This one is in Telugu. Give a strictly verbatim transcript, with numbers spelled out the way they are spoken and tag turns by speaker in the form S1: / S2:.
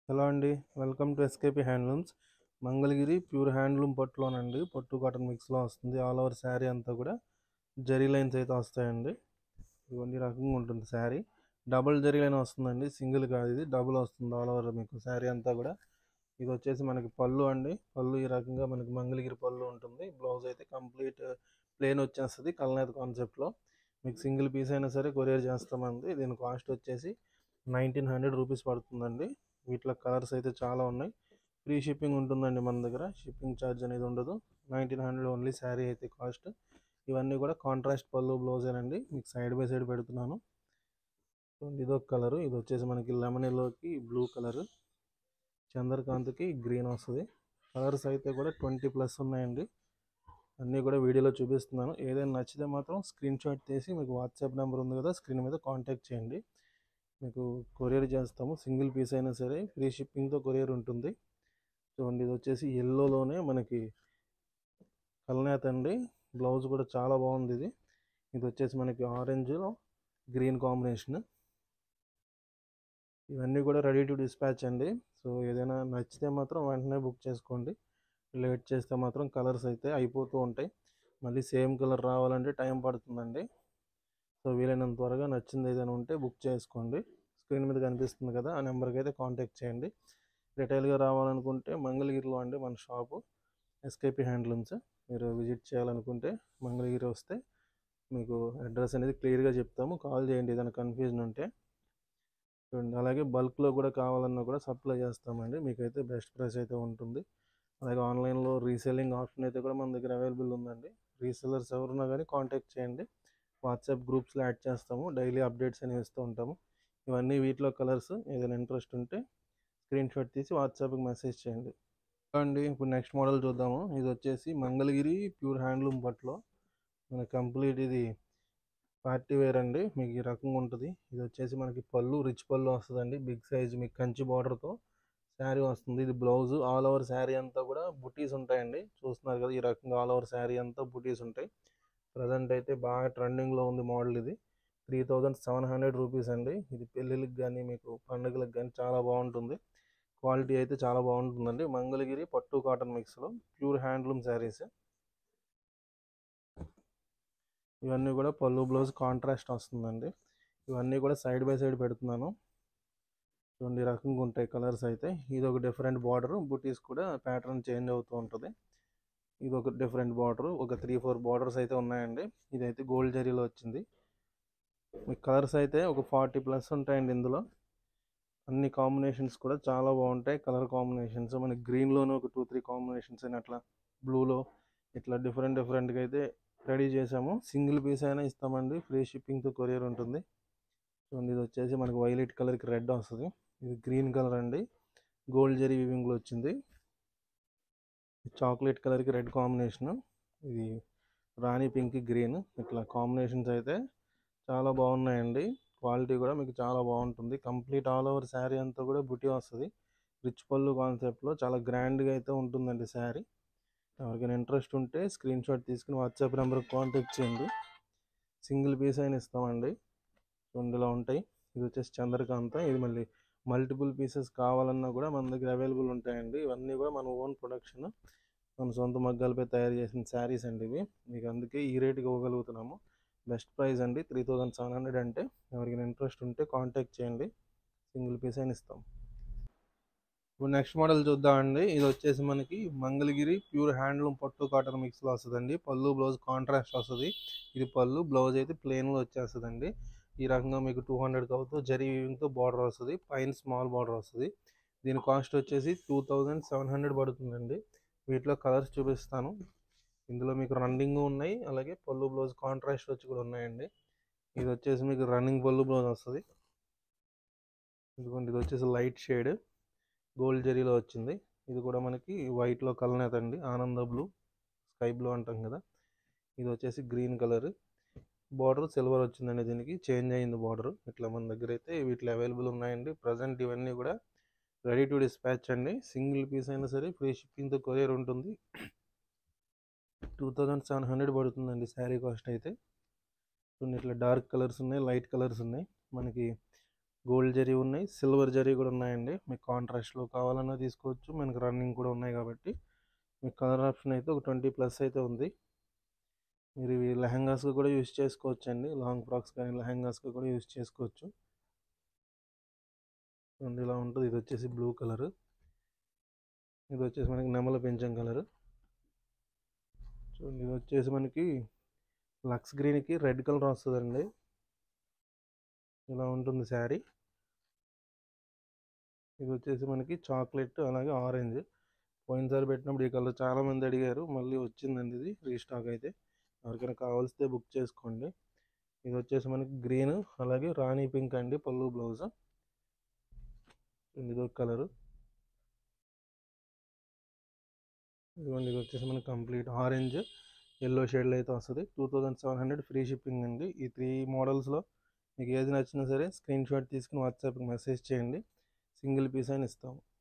S1: హలో అండి. Welcome to SKP handlooms. Mangalagiri pure handloom పట్టులోనండి. పట్టు కాటన్ మిక్స్లో వస్తుంది. ఆల్ ఓవర్ శారీ అంతా కూడా జరీ లైన్స్ అయితే వస్తాయండి. ఇవన్నీ రకంగా ఉంటుంది శారీ. డబుల్ జరీ లైన్ వస్తుందండి, సింగిల్ కాదు, ఇది డబుల్ వస్తుంది ఆల్ ఓవర్ మీకు శారీ అంతా కూడా. ఇది వచ్చేసి మనకి పళ్ళు అండి. పళ్ళు ఈ రకంగా మనకి మంగళగిరి పళ్ళు ఉంటుంది. బ్లౌజ్ అయితే కంప్లీట్ ప్లేన్ వచ్చేస్తుంది కల్నేత కాన్సెప్ట్లో. మీకు సింగిల్ పీస్ అయినా సరే కొరియర్ చేస్తామండి. దీని కాస్ట్ వచ్చేసి నైన్టీన్ హండ్రెడ్ రూపీస్ పడుతుందండి. వీటిలో కలర్స్ అయితే చాలా ఉన్నాయి. ఫ్రీ షిప్పింగ్ ఉంటుందండి మన దగ్గర, షిప్పింగ్ ఛార్జ్ అనేది ఉండదు. నైన్టీన్ హండ్రెడ్ ఓన్లీ శారీ అయితే కాస్ట్. ఇవన్నీ కూడా కాంట్రాస్ట్ పళ్ళు బ్లౌజేనండి. మీకు సైడ్ బై సైడ్ పెడుతున్నాను. ఇదొక కలరు, ఇది వచ్చేసి మనకి లెమన్ ఎల్లోకి బ్లూ కలరు, చంద్రకాంత్కి గ్రీన్ వస్తుంది. కలర్స్ అయితే కూడా ట్వంటీ ప్లస్ ఉన్నాయండి. అన్నీ కూడా వీడియోలో చూపిస్తున్నాను. ఏదైనా నచ్చితే మాత్రం స్క్రీన్ షాట్ తీసి మీకు వాట్సాప్ నెంబర్ ఉంది కదా, స్క్రీన్ మీద కాంటాక్ట్ చేయండి. మీకు కొరియర్ చేస్తాము. సింగిల్ పీస్ అయినా సరే ఫ్రీ షిప్పింగ్తో కొరియర్ ఉంటుంది. చూడండి, ఇది వచ్చేసి ఎల్లోలోనే మనకి కల్నేత అండి. బ్లౌజ్ కూడా చాలా బాగుంది. ఇది ఇది వచ్చేసి మనకి ఆరెంజ్లో గ్రీన్ కాంబినేషన్. ఇవన్నీ కూడా రెడీ టు డిస్పాచ్ అండి. సో ఏదైనా నచ్చితే మాత్రం వెంటనే బుక్ చేసుకోండి. లేట్ చేస్తే మాత్రం కలర్స్ అయితే అయిపోతూ ఉంటాయి. మళ్ళీ సేమ్ కలర్ రావాలంటే టైం పడుతుందండి. సో వీలైనంత త్వరగా నచ్చింది ఏదైనా ఉంటే బుక్ చేసుకోండి. స్క్రీన్ మీద కనిపిస్తుంది కదా, ఆ నెంబర్కి అయితే కాంటాక్ట్ చేయండి. రిటైల్గా రావాలనుకుంటే మంగళగిరిలో అండి మన షాపు, ఎస్కేపీ హ్యాండ్లూమ్స్. మీరు విజిట్ చేయాలనుకుంటే మంగళగిరి వస్తే మీకు అడ్రస్ అనేది క్లియర్గా చెప్తాము. కాల్ చేయండి ఏదైనా కన్ఫ్యూజన్ ఉంటే. చూడండి, అలాగే బల్క్లో కూడా కావాలన్నా కూడా సప్లై చేస్తామండి. మీకైతే బెస్ట్ ప్రైస్ అయితే ఉంటుంది. అలాగే ఆన్లైన్లో రీసెల్లింగ్ ఆప్షన్ అయితే కూడా మన దగ్గర అవైలబుల్ ఉందండి. రీసెల్లర్స్ ఎవరున్నా కానీ కాంటాక్ట్ చేయండి. వాట్సాప్ గ్రూప్స్లో యాడ్ చేస్తాము. డైలీ అప్డేట్స్ అనేవి ఇస్తూ ఉంటాము. ఇవన్నీ వీటిలో కలర్స్. ఏదైనా ఇంట్రెస్ట్ ఉంటే స్క్రీన్ షాట్ తీసి వాట్సాప్కి మెసేజ్ చేయండి. అండి, ఇప్పుడు నెక్స్ట్ మోడల్ చూద్దాము. ఇది వచ్చేసి మంగళగిరి ప్యూర్ హ్యాండ్లూమ్ బట్లో మన కంప్లీట్ ఇది పార్టీ వేర్ అండి. మీకు ఈ రకంగా ఉంటుంది. ఇది వచ్చేసి మనకి పళ్ళు రిచ్ పళ్ళు వస్తుందండి. బిగ్ సైజ్ మీకు కంచి బార్డర్తో శారీ వస్తుంది. ఇది బ్లౌజ్. ఆల్ ఓవర్ శారీ అంతా కూడా బుటీస్ ఉంటాయండి. చూస్తున్నారు కదా, ఈ రకంగా ఆల్ ఓవర్ శారీ అంతా బుటీస్ ఉంటాయి. ప్రజెంట్ అయితే బాగా ట్రెండింగ్లో ఉంది మోడల్ ఇది. Three thousand seven hundred rupees అండి. ఇది పెళ్ళిళ్ళకి కానీ మీకు పండుగలకు కానీ చాలా బాగుంటుంది. క్వాలిటీ అయితే చాలా బాగుంటుందండి. మంగళగిరి పట్టు కాటన్ మిక్స్లో ప్యూర్ హ్యాండ్లూమ్ శారీస్. ఇవన్నీ కూడా పళ్ళు బ్లౌజ్ కాంట్రాస్ట్ వస్తుందండి. ఇవన్నీ కూడా సైడ్ బై సైడ్ పెడుతున్నాను. రెండు రకంగా ఉంటాయి కలర్స్ అయితే. ఇది ఒక డిఫరెంట్ బార్డర్, బుటీస్ కూడా ప్యాటర్న్ చేంజ్ అవుతూ ఉంటుంది. ఇది ఒక డిఫరెంట్ బార్డర్, ఒక త్రీ ఫోర్ బార్డర్స్ అయితే ఉన్నాయండి. ఇదైతే గోల్డ్ జరీలో వచ్చింది. మీకు కలర్స్ అయితే ఒక ఫార్టీ ప్లస్ ఉంటాయండి ఇందులో. అన్ని కాంబినేషన్స్ కూడా చాలా బాగుంటాయి. కలర్ కాంబినేషన్స్ మనకి గ్రీన్లోనే ఒక టూ త్రీ కాంబినేషన్స్ అయినా అట్లా బ్లూలో ఇట్లా డిఫరెంట్ డిఫరెంట్గా అయితే రెడీ చేసాము. సింగిల్ పీస్ అయినా ఇస్తామండి. ఫ్రీ షిప్పింగ్తో కొరియర్ ఉంటుంది. చూడండి, ఇది వచ్చేసి మనకి వైలెట్ కలర్కి రెడ్ వస్తుంది. ఇది గ్రీన్ కలర్ అండి, గోల్డ్ జరీ వివింగ్లో వచ్చింది. చాక్లెట్ కలర్కి రెడ్ కాంబినేషను. ఇది రాణి పింక్ గ్రీన్. ఇట్లా కాంబినేషన్స్ అయితే చాలా బాగున్నాయండి. క్వాలిటీ కూడా మీకు చాలా బాగుంటుంది. కంప్లీట్ ఆల్ ఓవర్ శారీ అంతా కూడా బుటీ వస్తుంది. రిచ్ పళ్ళు కాన్సెప్ట్లో చాలా గ్రాండ్గా అయితే ఉంటుందండి శారీ. ఎవరికైనా ఇంట్రెస్ట్ ఉంటే స్క్రీన్ షాట్ తీసుకుని వాట్సాప్ నెంబర్కి కాంటాక్ట్ చేయండి. సింగిల్ పీస్ అయినా ఇస్తామండి. రెండులో ఉంటాయి. ఇది వచ్చేసి చంద్రకాంత. ఇది మళ్ళీ మల్టిపుల్ పీసెస్ కావాలన్నా కూడా మన దగ్గర అవైలబుల్ ఉంటాయండి. ఇవన్నీ కూడా మన ఓన్ ప్రొడక్షన్, మన సొంత మగ్గాలపై తయారు చేసిన శారీస్ అండి ఇవి. మీకు అందుకే ఈ రేటుకి ఇవ్వగలుగుతున్నాము. బెస్ట్ ప్రైస్ అండి, త్రీ థౌజండ్ సెవెన్ హండ్రెడ్ అంటే. ఎవరికైనా ఇంట్రెస్ట్ ఉంటే కాంటాక్ట్ చేయండి. సింగిల్ పీస్ అయినా ఇస్తాం. ఇప్పుడు నెక్స్ట్ మోడల్ చూద్దామండి. ఇది వచ్చేసి మనకి మంగళగిరి ప్యూర్ హ్యాండ్లూమ్ పట్టు కాటన్ మిక్స్లో వస్తుందండి. పళ్ళు బ్లౌజ్ కాంట్రాస్ట్ వస్తుంది. ఇది పళ్ళు, బ్లౌజ్ అయితే ప్లెయిన్లో వచ్చేస్తుందండి. ఈ రకంగా మీకు టూ హండ్రెడ్ అవుతూ జరీ వీవింగ్తో బార్డర్ వస్తుంది. పైన స్మాల్ బార్డర్ వస్తుంది. దీని కాస్ట్ వచ్చేసి టూ థౌజండ్ సెవెన్ హండ్రెడ్ పడుతుందండి. వీటిలో కలర్స్ చూపిస్తాను. ఇందులో మీకు రన్నింగ్ ఉన్నాయి, అలాగే పళ్ళు బ్లౌజ్ కాంట్రాస్ట్ వచ్చి కూడా ఉన్నాయండి. ఇది వచ్చేసి మీకు రన్నింగ్ పళ్ళు బ్లౌజ్ వస్తుంది. ఇదిగోండి, ఇది వచ్చేసి లైట్ షేడ్ గోల్డ్ జరీలో వచ్చింది. ఇది కూడా మనకి వైట్లో కలనేత అండి. ఆనంద బ్లూ, స్కై బ్లూ అంటాం కదా. ఇది వచ్చేసి గ్రీన్ కలర్. బార్డర్ సిల్వర్ వచ్చిందండి. దీనికి చేంజ్ అయింది బార్డర్. ఇట్లా మన దగ్గర అయితే వీటిలో అవైలబుల్ ఉన్నాయండి. ప్రజెంట్ ఇవన్నీ కూడా రెడీ టు డిస్పాచ్ అండి. సింగిల్ పీస్ అయినా సరే ఫ్రీ షిప్పింగ్తో కొరియర్ ఉంటుంది. టూ థౌజండ్ సెవెన్ హండ్రెడ్ పడుతుందండి శారీ కాస్ట్ అయితే. కొన్ని ఇట్లా డార్క్ కలర్స్ ఉన్నాయి, లైట్ కలర్స్ ఉన్నాయి. మనకి గోల్డ్ జరీ ఉన్నాయి, సిల్వర్ జరీ కూడా ఉన్నాయండి. మీకు కాంట్రాస్ట్లో కావాలన్నా తీసుకోవచ్చు, మనకు రన్నింగ్ కూడా ఉన్నాయి కాబట్టి మీకు కలర్ ఆప్షన్ అయితే ఒక ట్వంటీ ప్లస్ అయితే ఉంది. మీరు ఇవి లెహంగాస్కి కూడా యూస్ చేసుకోవచ్చు అండి, లాంగ్ ఫ్రాక్స్ కానీ లెహంగాస్కి కూడా యూస్ చేసుకోవచ్చు. చూడండి ఇలా ఉంటుంది. ఇది వచ్చేసి బ్లూ కలర్, ఇది వచ్చేసి మనకి నెమల పెంచం కలర్. చూడండి ఇది వచ్చేసి మనకి లక్స్ గ్రీన్కి రెడ్ కలర్ వస్తుందండి. ఇలా ఉంటుంది శారీ. ఇది వచ్చేసి మనకి చాక్లెట్ అలాగే ఆరెంజ్. పోయినసారి పెట్టినప్పుడు ఈ కలర్ చాలామంది అడిగారు, మళ్ళీ వచ్చిందండి ఇది రీస్టాక్ అయితే. ఎవరికైనా కావాల్సితే బుక్ చేసుకోండి. ఇది వచ్చేసి మనకి గ్రీన్ అలాగే రాణి పింక్ అండి పళ్ళు బ్లౌజ్. ఇది ఒక కలరు. ఇదిగోండి ఇది వచ్చేసి మనకి కంప్లీట్ ఆరెంజ్ ఎల్లో షేడ్లో అయితే వస్తుంది. Two thousand seven hundred free shipping అండి. ఈ త్రీ మోడల్స్లో మీకు ఏది నచ్చినా సరే స్క్రీన్ షాట్ తీసుకుని వాట్సాప్కి మెసేజ్ చేయండి, సింగిల్ పీస్ అయినా ఇస్తాము.